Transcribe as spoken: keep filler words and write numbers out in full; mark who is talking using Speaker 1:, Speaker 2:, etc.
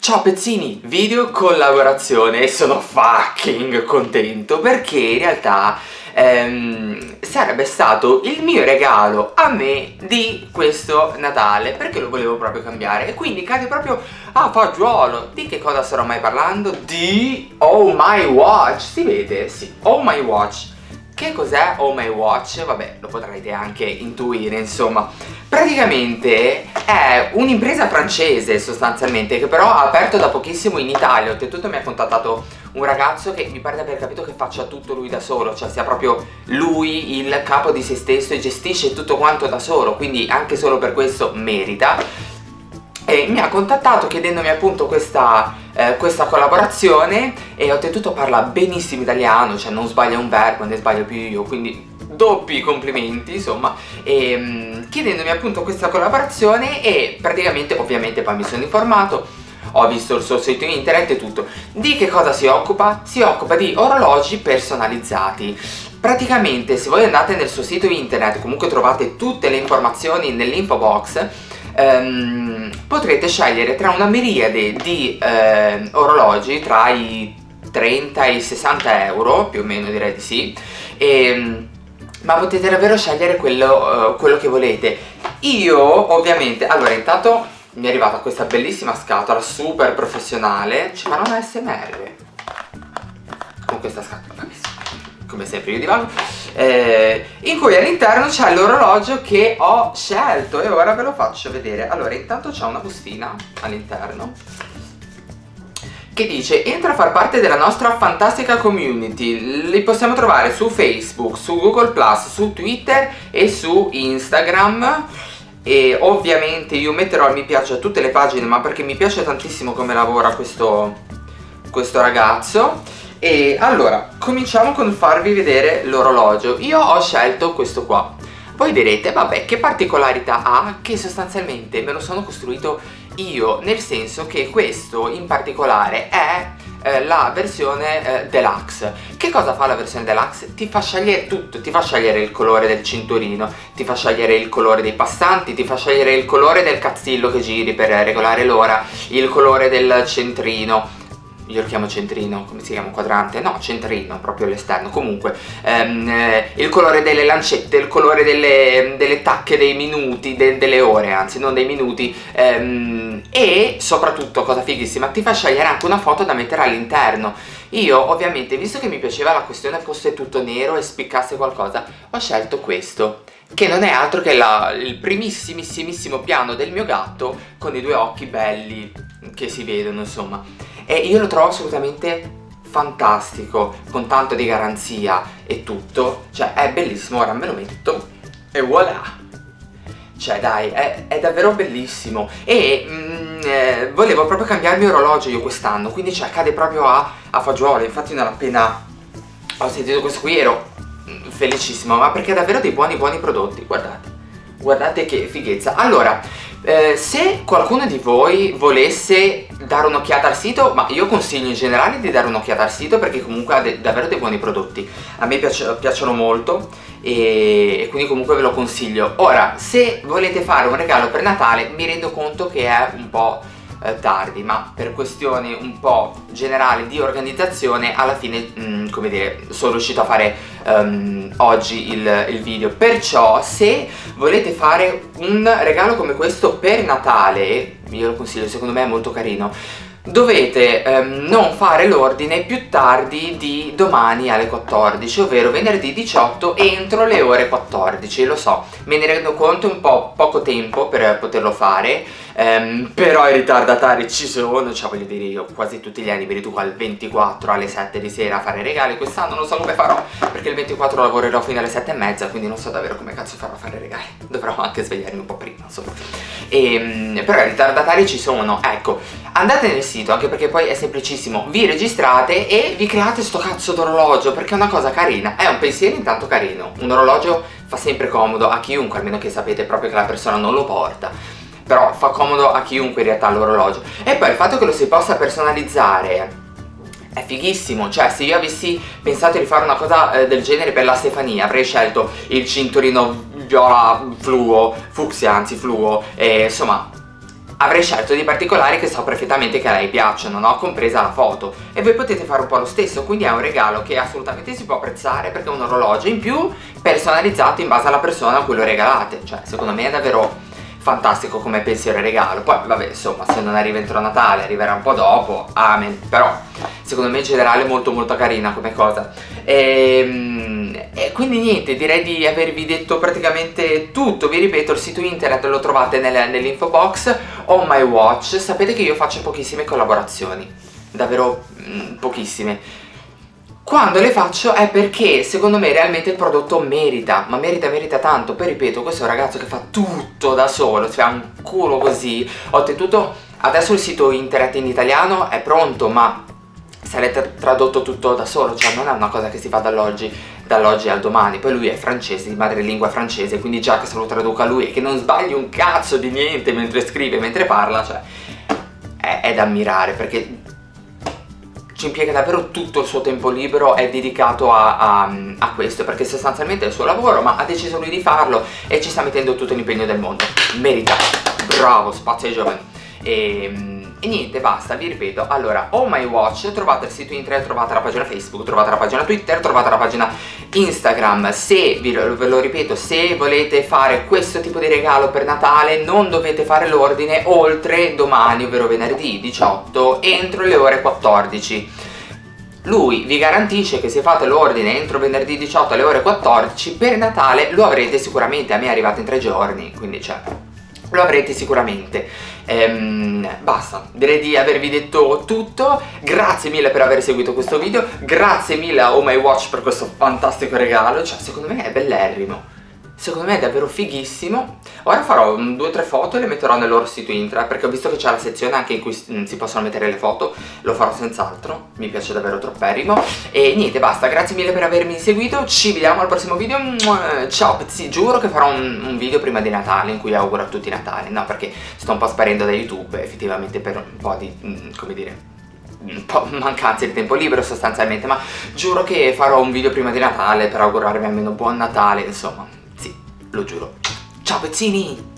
Speaker 1: Ciao pezzini, video collaborazione e sono fucking contento perché in realtà ehm, sarebbe stato il mio regalo a me di questo Natale, perché lo volevo proprio cambiare e quindi cade proprio a fagiolo. Di che cosa starò mai parlando? Di Oh My Watch, si vede? Sì, Oh My Watch. Che cos'è Oh My Watch? Vabbè, lo potrete anche intuire, insomma. Praticamente è un'impresa francese sostanzialmente, che però ha aperto da pochissimo in Italia. Oltretutto mi ha contattato un ragazzo che mi pare di aver capito che faccia tutto lui da solo, cioè sia proprio lui il capo di se stesso e gestisce tutto quanto da solo, quindi anche solo per questo merita. E mi ha contattato chiedendomi appunto questa, eh, questa collaborazione, e oltretutto parla benissimo italiano, cioè non sbaglia un verbo, ne sbaglio più io, quindi doppi complimenti insomma. E mh, chiedendomi appunto questa collaborazione, e praticamente ovviamente poi mi sono informato, ho visto il suo sito internet e tutto. Di che cosa si occupa? Si occupa di orologi personalizzati. Praticamente se voi andate nel suo sito internet, comunque trovate tutte le informazioni nell'info box. Um, potrete scegliere tra una miriade di uh, orologi tra i trenta e i sessanta euro, più o meno direi di sì, e, ma potete davvero scegliere quello, uh, quello che volete. Io ovviamente, allora intanto mi è arrivata questa bellissima scatola super professionale, ci farò una A S M R con questa scatola, come sempre io divago, eh, in cui all'interno c'è l'orologio che ho scelto e ora ve lo faccio vedere. Allora intanto c'è una bustina all'interno che dice: entra a far parte della nostra fantastica community. Li possiamo trovare su Facebook, su Google plus, su Twitter e su Instagram. E ovviamente io metterò il mi piace a tutte le pagine, ma perché mi piace tantissimo come lavora questo, questo ragazzo. E allora, cominciamo con farvi vedere l'orologio. Io ho scelto questo qua. Voi direte, vabbè, che particolarità ha? Che sostanzialmente me lo sono costruito io, nel senso che questo in particolare è eh, la versione eh, deluxe. Che cosa fa la versione deluxe? Ti fa scegliere tutto, ti fa scegliere il colore del cinturino, ti fa scegliere il colore dei passanti, ti fa scegliere il colore del cazzillo che giri per regolare l'ora, il colore del centrino. Io lo chiamo centrino, come si chiama? Quadrante? No, centrino, proprio all'esterno. Comunque, ehm, eh, il colore delle lancette, il colore delle, delle tacche dei minuti, de, delle ore, anzi, non dei minuti. Ehm, e soprattutto, cosa fighissima, ti fa scegliere anche una foto da mettere all'interno. Io, ovviamente, visto che mi piaceva la questione fosse tutto nero e spiccasse qualcosa, ho scelto questo, che non è altro che la, il primissimissimo piano del mio gatto, con i due occhi belli che si vedono, insomma. E io lo trovo assolutamente fantastico, con tanto di garanzia e tutto. Cioè è bellissimo, ora me lo metto e voilà. Cioè dai, è, è davvero bellissimo. E mm, eh, volevo proprio cambiarmi orologio io quest'anno, quindi cioè cade proprio a, a fagiolo. Infatti non appena ho sentito questo qui ero felicissimo, ma perché davvero dei buoni buoni prodotti, guardate. Guardate che fighezza. Allora, eh, se qualcuno di voi volesse dare un'occhiata al sito, ma io consiglio in generale di dare un'occhiata al sito perché comunque ha de davvero dei buoni prodotti. A me piace piacciono molto e, e quindi comunque ve lo consiglio. Ora, se volete fare un regalo per Natale, mi rendo conto che è un po' eh, tardi, ma per questioni un po' generali di organizzazione alla fine, mh, come dire, sono riuscito a fare um, oggi il, il video. Perciò se volete fare un regalo come questo per Natale, io lo consiglio, secondo me è molto carino, dovete um, non fare l'ordine più tardi di domani alle quattordici, ovvero venerdì diciotto entro le ore quattordici. Lo so, me ne rendo conto, un po' poco tempo per poterlo fare, um, però i ritardatari ci sono, cioè voglio dire, io quasi tutti gli anni mi riduco al ventiquattro alle sette di sera a fare regali. Quest'anno non so come farò perché il ventiquattro lavorerò fino alle sette e mezza, quindi non so davvero come cazzo farò a fare regali. Dovrò anche svegliarmi un po' prima, insomma. E, um, però i ritardatari ci sono, ecco. Andate nel sito, anche perché poi è semplicissimo, vi registrate e vi create sto cazzo d'orologio, perché è una cosa carina, è un pensiero intanto carino. Un orologio fa sempre comodo a chiunque, almeno che sapete proprio che la persona non lo porta, però fa comodo a chiunque in realtà l'orologio. E poi il fatto che lo si possa personalizzare è fighissimo. Cioè, se io avessi pensato di fare una cosa eh, del genere per la Stefania, avrei scelto il cinturino viola fluo, fucsia anzi fluo, e insomma avrei scelto dei particolari che so perfettamente che a lei piacciono, no? Compresa la foto. E voi potete fare un po' lo stesso, quindi è un regalo che assolutamente si può apprezzare, perché è un orologio in più personalizzato in base alla persona a cui lo regalate. Cioè, secondo me è davvero fantastico come pensiero e regalo. Poi vabbè, insomma, se non arriva entro Natale, arriverà un po' dopo, amen. Però secondo me in generale è molto molto carina come cosa. E, e quindi niente, direi di avervi detto praticamente tutto. Vi ripeto, il sito internet lo trovate nel, nell'info box. On My Watch, sapete che io faccio pochissime collaborazioni, davvero mh, pochissime. Quando le faccio è perché secondo me realmente il prodotto merita, ma merita, merita tanto. Poi ripeto, questo è un ragazzo che fa tutto da solo, cioè ha un culo così. Oltretutto adesso il sito internet in italiano è pronto, ma sarete tradotto tutto da solo, cioè non è una cosa che si fa dall'oggi dall'oggi al domani. Poi lui è francese, di madrelingua francese, quindi già che se lo traduca lui e che non sbagli un cazzo di niente mentre scrive, mentre parla, cioè è, è da ammirare, perché ci impiega davvero tutto il suo tempo libero, è dedicato a, a, a questo, perché sostanzialmente è il suo lavoro, ma ha deciso lui di farlo e ci sta mettendo tutto l'impegno del mondo. Merita, bravo, spazio ai giovani. E, e niente, basta, vi ripeto. Allora, On My Watch, trovate il sito internet, trovate la pagina Facebook, trovate la pagina Twitter, trovate la pagina Instagram. Se, vi, ve lo ripeto, se volete fare questo tipo di regalo per Natale, non dovete fare l'ordine oltre domani, ovvero venerdì diciotto, entro le ore quattordici. Lui vi garantisce che se fate l'ordine entro venerdì diciotto alle ore quattordici, per Natale lo avrete sicuramente. A me è arrivato in tre giorni, quindi cioè lo avrete sicuramente. ehm, Basta, direi di avervi detto tutto. Grazie mille per aver seguito questo video, grazie mille a On My Watch per questo fantastico regalo. Cioè, secondo me è bellerrimo, secondo me è davvero fighissimo. Ora farò um, due o tre foto e le metterò nel loro sito internet, perché ho visto che c'è la sezione anche in cui mm, si possono mettere le foto. Lo farò senz'altro, mi piace davvero tropperrimo. E niente, basta, grazie mille per avermi seguito. Ci vediamo al prossimo video. Ciao pezzi, giuro che farò un, un video prima di Natale in cui auguro a tutti Natale. No, perché sto un po' sparendo da YouTube effettivamente per un po' di, mm, come dire, un po' mancanza di tempo libero sostanzialmente. Ma giuro che farò un video prima di Natale per augurarvi almeno buon Natale, insomma. Lo giuro. Ciao pezzini!